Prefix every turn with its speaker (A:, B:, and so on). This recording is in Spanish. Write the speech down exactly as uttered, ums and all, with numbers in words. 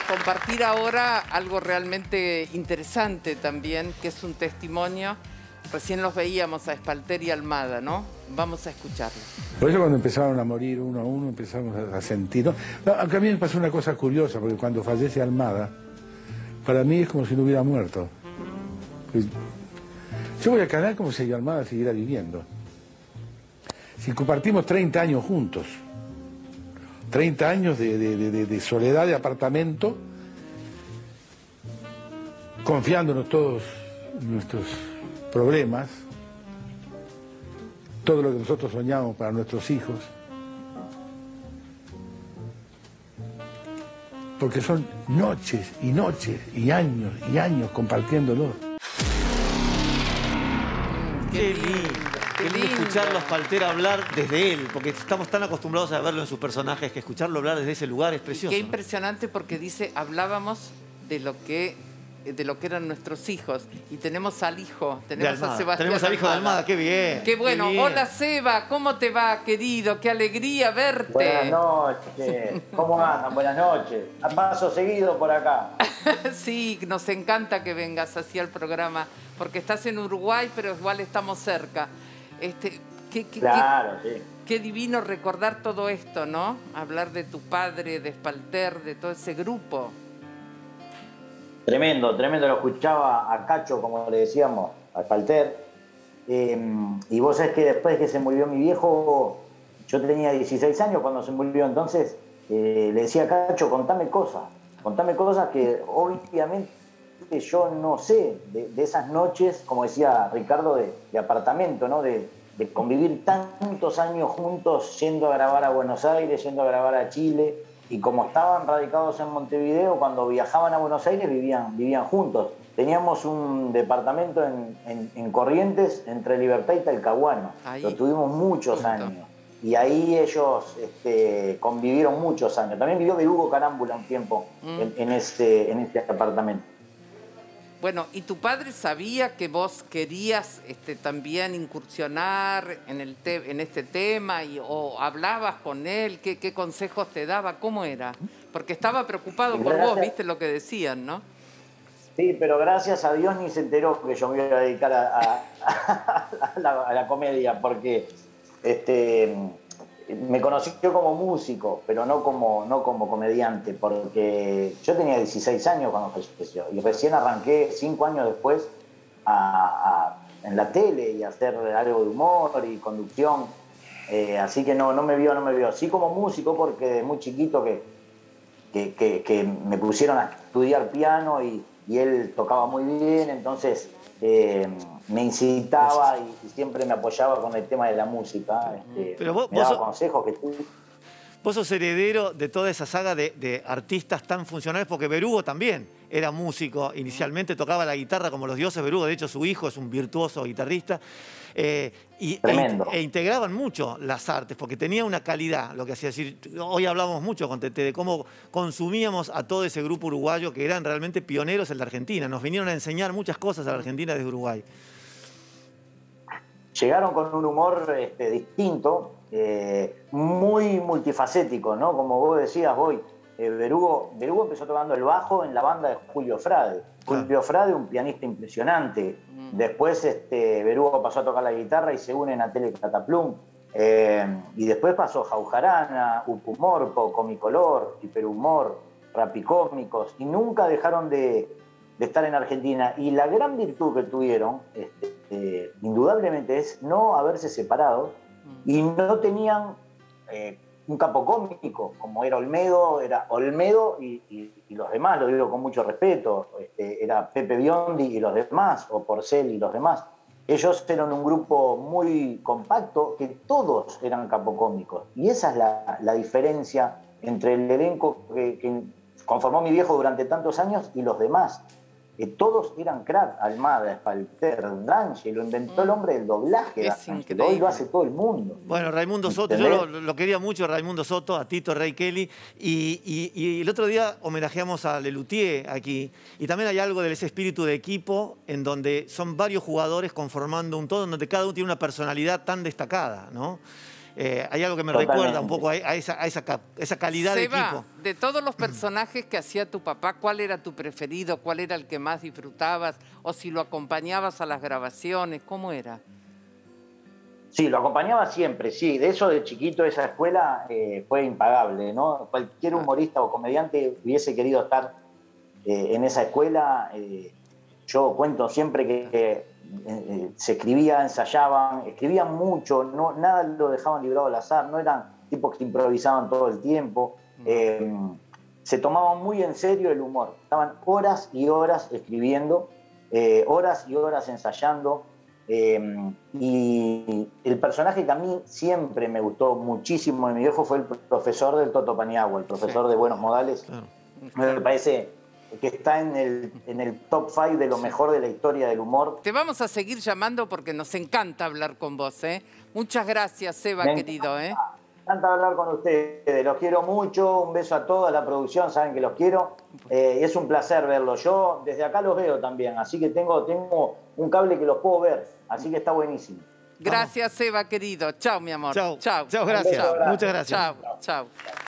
A: compartir ahora algo realmente interesante también, que es un testimonio. Recién los veíamos a Espalter y Almada, ¿no? Vamos a escucharlo.
B: Por eso cuando empezaron a morir uno a uno empezamos a sentir... ¿no? No, aunque a mí me pasó una cosa curiosa, porque cuando fallece Almada, para mí es como si no hubiera muerto. Pues, yo voy a canal como si Almada siguiera viviendo. Si compartimos treinta años juntos, treinta años de, de, de, de soledad de apartamento, confiándonos todos nuestros problemas, todo lo que nosotros soñamos para nuestros hijos, porque son noches y noches y años y años compartiéndolo.
C: Qué lindo, qué lindo escucharlo a Espalter hablar desde él, porque estamos tan acostumbrados a verlo en sus personajes que escucharlo hablar desde ese lugar es precioso.
A: Qué impresionante, porque dice, hablábamos de lo que de lo que eran nuestros hijos, y tenemos al hijo, tenemos a Sebastián
C: tenemos al hijo de Almada, qué bien.
A: Qué bueno.
C: Qué bien.
A: Hola Seba, ¿cómo te va, querido? Qué alegría verte.
D: Buenas noches, ¿cómo andan? Buenas noches. A paso seguido por acá.
A: Sí, nos encanta que vengas hacia el programa, porque estás en Uruguay, pero igual estamos cerca. Este, qué, qué,
D: claro,
A: qué,
D: sí.
A: Qué divino recordar todo esto, ¿no? Hablar de tu padre, de Espalter, de todo ese grupo.
D: Tremendo, tremendo. Lo escuchaba a Cacho, como le decíamos, a Espalter. Eh, y vos sabés que después que se murió mi viejo, yo tenía dieciséis años cuando se murió, entonces eh, le decía a Cacho, contame cosas, contame cosas que obviamente yo no sé de, de esas noches, como decía Ricardo, de, de apartamento, ¿no? De, de convivir tantos años juntos, yendo a grabar a Buenos Aires, yendo a grabar a Chile. Y como estaban radicados en Montevideo, cuando viajaban a Buenos Aires vivían, vivían juntos. Teníamos un departamento en, en, en Corrientes, entre Libertad y Talcahuano. Ahí. Lo tuvimos muchos Punto. años. Y ahí ellos este, convivieron muchos años. También vivió Hugo Carámbula un tiempo mm. en, en, este, en este apartamento.
A: Bueno, ¿y tu padre sabía que vos querías este, también incursionar en, el te en este tema? Y, ¿O hablabas con él? ¿Qué, ¿Qué consejos te daba? ¿Cómo era? Porque estaba preocupado por gracias. vos, ¿viste lo que decían, no?
D: Sí, pero gracias a Dios ni se enteró que yo me iba a dedicar a, a, a, la, a la comedia, porque este, me conoció como músico, pero no como, no como comediante, porque yo tenía dieciséis años cuando falleció y recién arranqué cinco años después a, a, en la tele y a hacer algo de humor y conducción, eh, así que no, no me vio, no me vio. Sí como músico, porque de muy chiquito que, que, que, que me pusieron a estudiar piano y, y él tocaba muy bien, entonces eh, me incitaba y, y siempre me apoyaba con el tema de la música. Este,
C: Pero vos,
D: me daba
C: vos
D: consejos que tú...
C: Vos sos heredero de toda esa saga de, de artistas tan funcionales, porque Berugo también era músico. Inicialmente tocaba la guitarra como los dioses. Berugo, de hecho, su hijo es un virtuoso guitarrista. Eh, y,
D: Tremendo.
C: E, e integraban mucho las artes, porque tenía una calidad, lo que hacía decir. Hoy hablamos mucho con Tete de cómo consumíamos a todo ese grupo uruguayo que eran realmente pioneros en la Argentina. Nos vinieron a enseñar muchas cosas a la Argentina desde Uruguay.
D: Llegaron con un humor este, distinto, eh, muy multifacético, ¿no? Como vos decías, hoy, eh, Berugo, Berugo empezó tocando el bajo en la banda de Julio Frade.
C: Claro.
D: Julio Frade, un pianista impresionante. Mm. Después este, Berugo pasó a tocar la guitarra y se unen a Tele Cataplum. Eh, y después pasó Jaujarana, Upumorpo, Comicolor, Hiperhumor, Rapicómicos, y nunca dejaron de... de estar en Argentina. Y la gran virtud que tuvieron, este, eh, indudablemente, es no haberse separado, y no tenían eh, un capo cómico, como era Olmedo, era Olmedo y, y, y los demás, lo digo con mucho respeto, este, era Pepe Biondi y los demás, o Porcel y los demás. Ellos eran un grupo muy compacto, que todos eran capocómicos. Y esa es la, la diferencia entre el elenco que, que conformó mi viejo durante tantos años y los demás. Que todos eran crack. Almada, Espalter, Drange, lo inventó el hombre del doblaje.
A: Es
D: increíble. Hoy lo hace todo el mundo.
C: Bueno, Raimundo Soto, yo lo, lo quería mucho, Raimundo Soto, a Tito Rey Kelly, y, y, y el otro día homenajeamos a Lelutier aquí, y también hay algo de ese espíritu de equipo en donde son varios jugadores conformando un todo, en donde cada uno tiene una personalidad tan destacada, ¿no? eh, hay algo que me
D: Totalmente.
C: recuerda un poco a, a, esa, a esa, esa calidad
A: Seba,
C: de equipo.
A: de todos los personajes que hacía tu papá, ¿cuál era tu preferido? ¿Cuál era el que más disfrutabas? ¿O si lo acompañabas a las grabaciones? ¿Cómo era?
D: Sí, lo acompañaba siempre, sí. De eso de chiquito, esa escuela eh, fue impagable, ¿no? Cualquier humorista o comediante hubiese querido estar eh, en esa escuela. Eh, yo cuento siempre que, que eh, se escribía, ensayaban, escribían mucho, no, nada lo dejaban librado al azar, no eran tipos que improvisaban todo el tiempo. Eh, se tomaban muy en serio el humor. Estaban horas y horas escribiendo, eh, horas y horas ensayando. Eh, y el personaje que a mí siempre me gustó muchísimo de mi viejo fue el profesor del Toto Paniagua, el profesor
A: Sí.
D: de Buenos Modales.
C: Claro.
D: Me parece que está en el, en el top cinco de lo
A: Sí.
D: mejor de la historia del humor.
A: Te vamos a seguir llamando porque nos encanta hablar con vos, ¿eh? Muchas gracias, Seba,
D: Me
A: querido, ¿eh?
D: Me encanta hablar con ustedes, los quiero mucho, un beso a toda la producción, saben que los quiero, eh, y es un placer verlos. Yo desde acá los veo también, así que tengo, tengo un cable que los puedo ver, así que está buenísimo.
A: Gracias, Seba, querido. Chao, mi amor.
C: Chao.
A: Chao.
C: Chao, gracias.
A: Chao.
C: Muchas gracias.
A: Chao, chao.